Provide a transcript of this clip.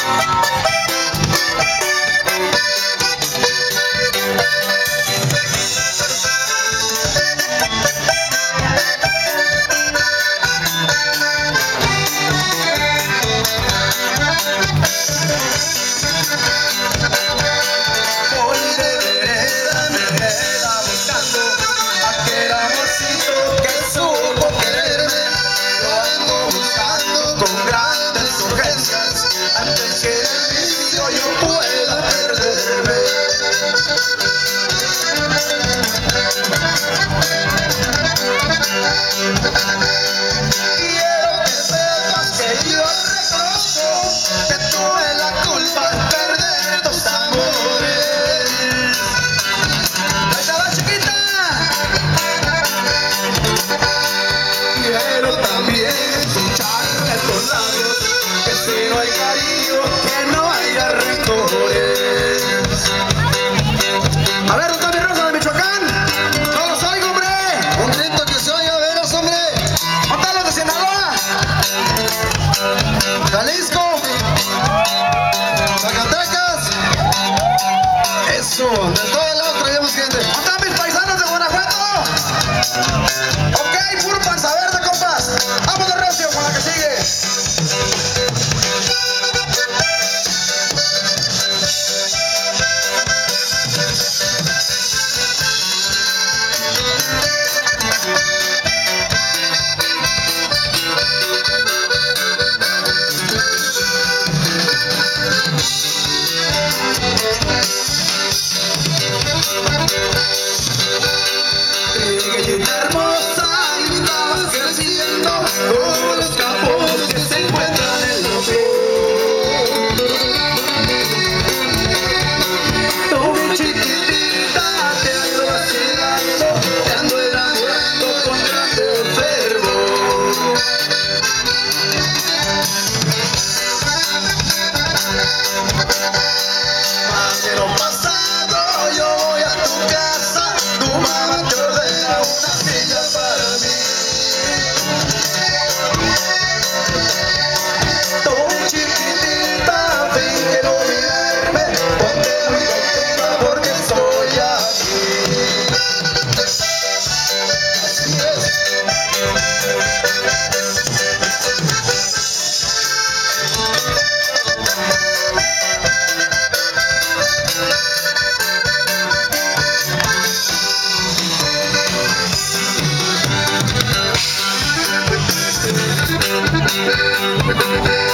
A ver, ¿dónde está mi Rosa de Michoacán? No los oigo, hombre. Un grito que se oiga, veros, hombre. ¿Dónde están los de Sinaloa? Jalisco. Zacatecas. Eso, de todo lado traemos gente. ¿Dónde están mis paisanos de Guanajuato? Ok, puro panza verde, compas. Vámonos, recio, con la que sigue. Hermosa y vas creciendo como los capos que se encuentran en los pies. Tú, mi chiquitita, te ando vacilando, te ando enamorando con grande fervor. Mañana pasado yo voy a tu casa, tu mamá te ordena una silla para mí. Tu chiquitita, finge no mirarme, ponte muy contenta porque estoy aquí. Así es. Thank you.